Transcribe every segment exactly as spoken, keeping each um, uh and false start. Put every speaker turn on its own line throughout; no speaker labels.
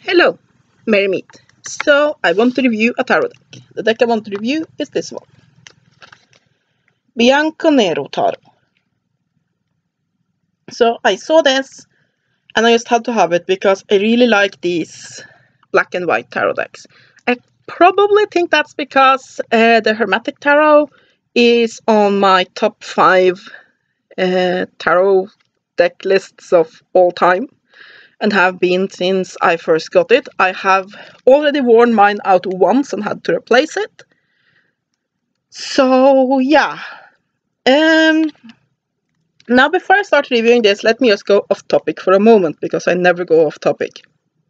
Hello, Merry Meet. So I want to review a tarot deck. The deck I want to review is this one. Bianco Nero tarot. So I saw this and I just had to have it because I really like these black and white tarot decks. I probably think that's because uh, the Hermetic Tarot is on my top five uh, tarot deck lists of all time. And have been since I first got it. I have already worn mine out once and had to replace it. So yeah. Um, now before I start reviewing this, let me just go off topic for a moment, because I never go off topic.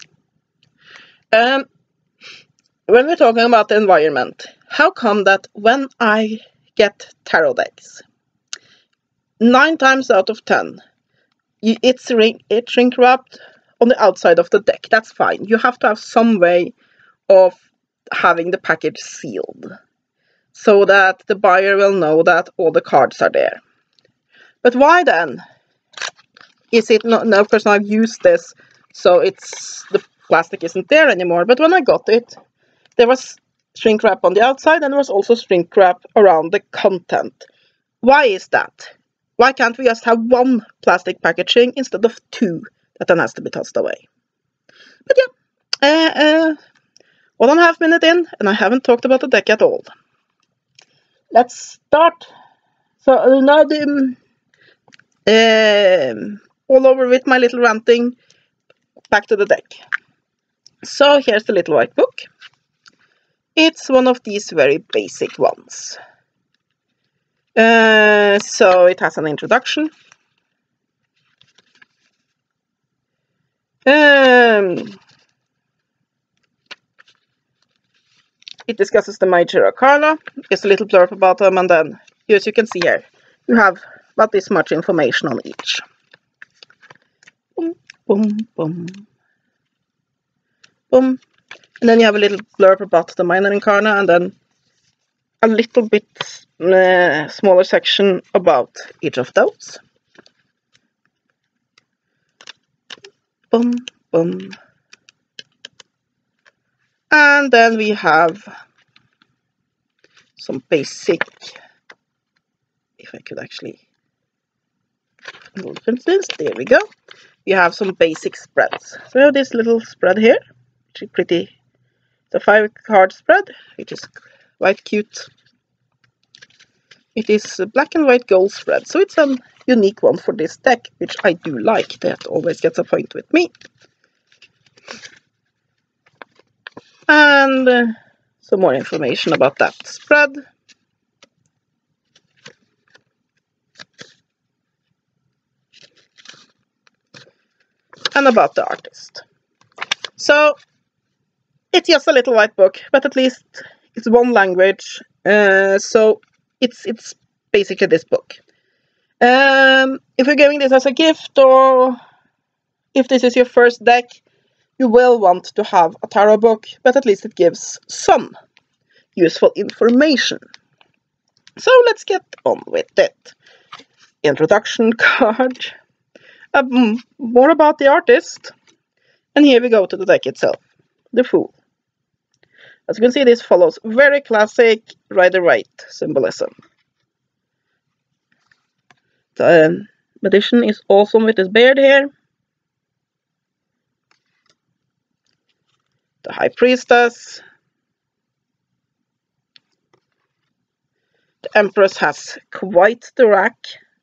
Um, when we're talking about the environment, how come that when I get tarot decks, nine times out of ten, it's ring, it's shrink wrapped on the outside of the deck? That's fine. You have to have some way of having the package sealed so that the buyer will know that all the cards are there. But why then is it not? Now, of course, now I've used this, so it's the plastic isn't there anymore. But when I got it, there was shrink wrap on the outside, and there was also shrink wrap around the content. Why is that? Why can't we just have one plastic packaging instead of two that then has to be tossed away? But yeah, uh, uh, one and a half minute in, and I haven't talked about the deck at all. Let's start. So uh, now the um, all over with my little ranting. Back to the deck. So here's the little white book. It's one of these very basic ones. Uh, so it has an introduction. Um, it discusses the major arcana. There's a little blurb about them, and then, as you can see here, you have about this much information on each. Boom, boom, boom, boom. And then you have a little blurb about the minor arcana, and then a little bit uh, smaller section about each of those. Boom, boom. And then we have some basic, if I could actually, for instance, there we go. We have some basic spreads. So we have this little spread here, which is pretty, the five card spread, which is quite cute. It is a black and white gold spread, so it's a unique one for this deck, which I do like. That always gets a point with me. And uh, some more information about that spread. And about the artist. So it's just a little white book, but at least it's one language. Uh, so it's it's basically this book. Um, if you're giving this as a gift, or if this is your first deck, you will want to have a tarot book, but at least it gives some useful information. So let's get on with it. Introduction card. Um, more about the artist. And here we go to the deck itself. The Fool. As you can see, this follows very classic Rider-Waite symbolism. The um, magician is awesome with his beard here. The High Priestess. The Empress has quite the rack.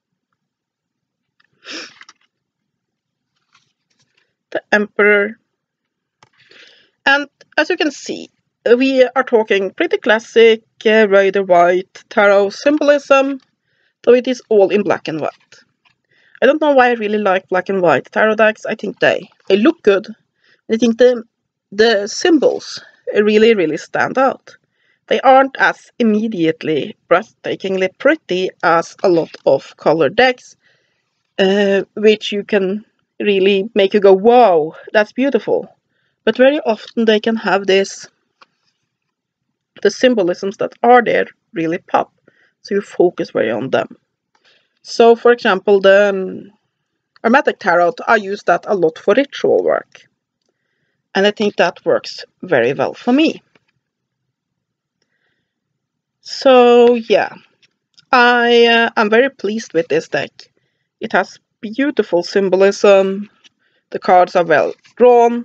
The Emperor. And as you can see, we are talking pretty classic uh, Rider-Waite tarot symbolism, though it is all in black and white. I don't know why I really like black and white tarot decks. I think they, they look good. I think the, the symbols really, really stand out. They aren't as immediately breathtakingly pretty as a lot of colored decks, uh, which you can really make you go, wow, that's beautiful. But very often they can have this, the symbolisms that are there really pop, so you focus very on them. So, for example, the um, Hermetic Tarot, I use that a lot for ritual work. And I think that works very well for me. So yeah, I uh, am very pleased with this deck. It has beautiful symbolism, the cards are well drawn,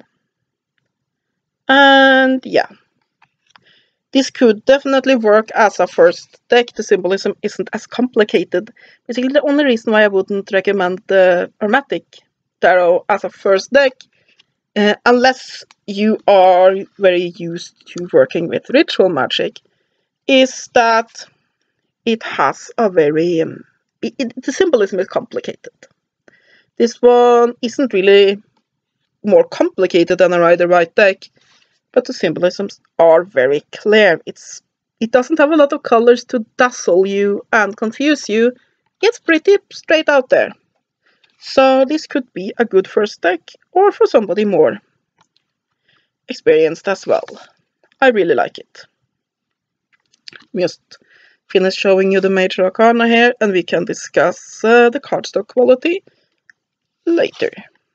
and yeah. This could definitely work as a first deck. The symbolism isn't as complicated. Basically, the only reason why I wouldn't recommend the Hermetic Tarot as a first deck, uh, unless you are very used to working with ritual magic, is that it has a very... Um, it, it, the symbolism is complicated. This one isn't really more complicated than a Rider-Waite deck, but the symbolisms are very clear. It's It doesn't have a lot of colors to dazzle you and confuse you. It's pretty straight out there. So this could be a good first deck, or for somebody more experienced as well. I really like it. Just finish showing you the major arcana here, and we can discuss uh, the cardstock quality later.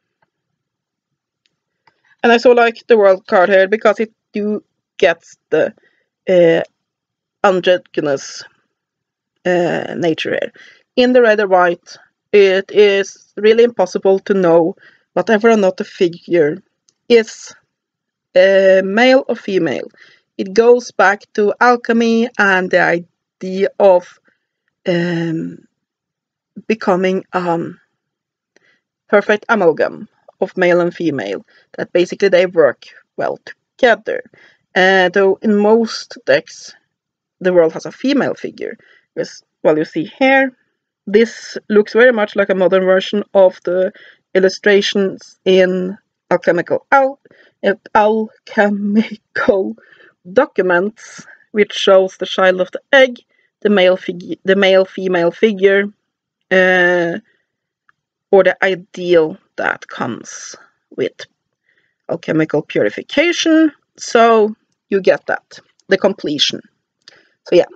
And I so like the world card here because it do gets the uh, androgynous uh, nature here. In the Rider-Waite, it is really impossible to know whatever or not the figure is uh, male or female. It goes back to alchemy and the idea of um, becoming a um, perfect amalgam of male and female, that basically they work well together. Uh, though in most decks the world has a female figure. Because, well, you see here, this looks very much like a modern version of the illustrations in alchemical al alchemical documents, which shows the child of the egg, the male figure, the male female figure, uh, or the ideal that comes with alchemical purification. So you get that, the completion. So yeah,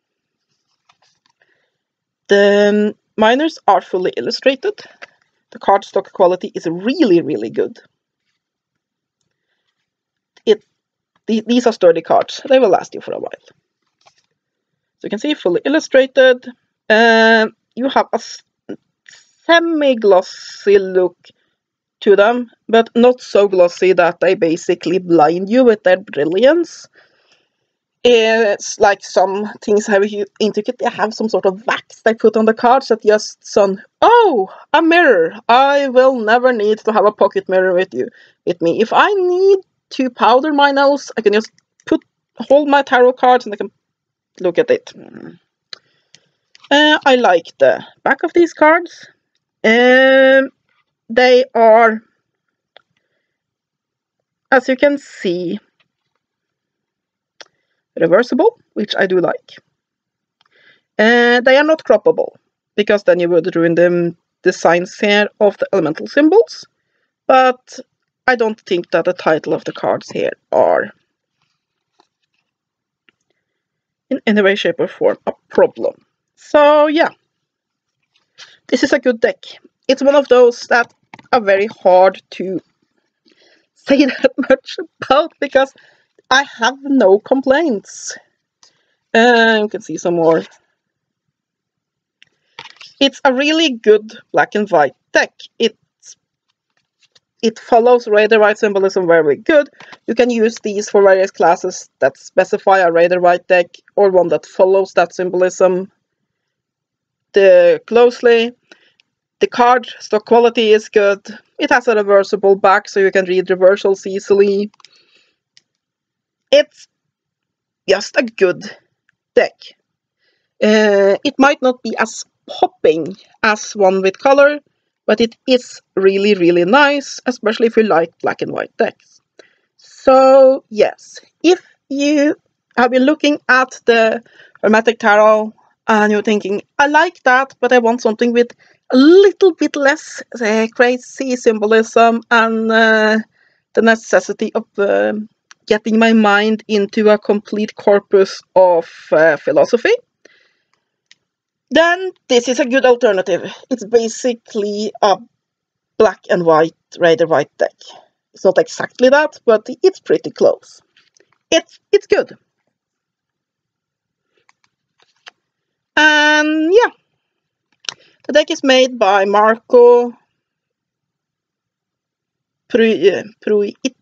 the minors are fully illustrated. The cardstock quality is really, really good. It th these are sturdy cards. They will last you for a while. So you can see fully illustrated. Uh, you have a semi-glossy look to them, but not so glossy that they basically blind you with their brilliance. It's like some things have you intricate. They have some sort of wax they put on the cards that just son. Oh, a mirror! I will never need to have a pocket mirror with you, with me. If I need to powder my nose, I can just put hold my tarot cards and I can look at it. Uh, I like the back of these cards. Um, they are, as you can see, reversible, which I do like. Uh, they are not croppable, because then you would ruin the designs here of the elemental symbols, but I don't think that the title of the cards here are in any way, shape or form a problem. So yeah, this is a good deck. It's one of those that are very hard to say that much about, because I have no complaints. Uh, you can see some more. It's a really good black and white deck. It's, it follows Rider-Waite symbolism very good. You can use these for various classes that specify a Rider-Waite deck, or one that follows that symbolism the, closely. The card stock quality is good. It has a reversible back, so you can read reversals easily. It's just a good deck. Uh, it might not be as popping as one with color, but it is really, really nice, especially if you like black and white decks. So yes, if you have been looking at the Hermetic Tarot and you're thinking, I like that, but I want something with a little bit less uh, crazy symbolism and uh, the necessity of uh, getting my mind into a complete corpus of uh, philosophy, then this is a good alternative. It's basically a black and white Rider-Waite deck. It's not exactly that, but it's pretty close. It's, it's good. And yeah, the deck is made by Marco Proietto.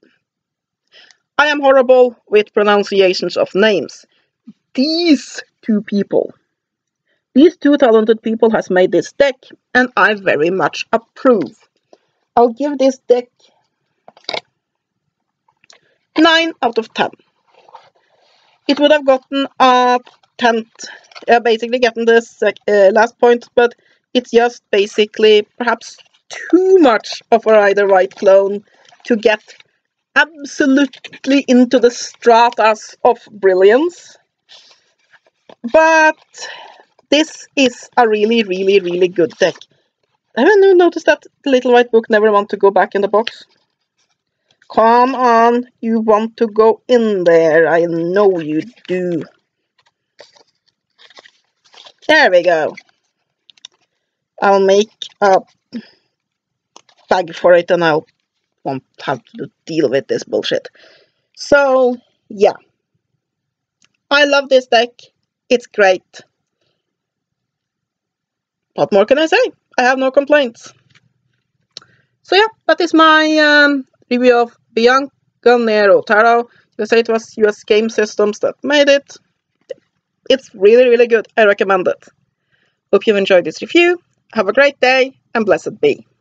I am horrible with pronunciations of names. These two people, these two talented people has made this deck, and I very much approve. I'll give this deck nine out of ten. It would have gotten a tenth, uh, basically gotten this uh, last point, but it's just basically perhaps too much of a Rider White clone to get absolutely into the stratas of brilliance. But this is a really, really, really good deck. Haven't you noticed that the little white book never wants to go back in the box? Come on, you want to go in there. I know you do. There we go. I'll make a bag for it and I'll won't have to deal with this bullshit. So, yeah. I love this deck. It's great. What more can I say? I have no complaints. So yeah, that is my um, review of Bianco Nero Tarot. You say it was U S Game Systems that made it. It's really, really good. I recommend it. Hope you enjoyed this review. Have a great day and blessed be.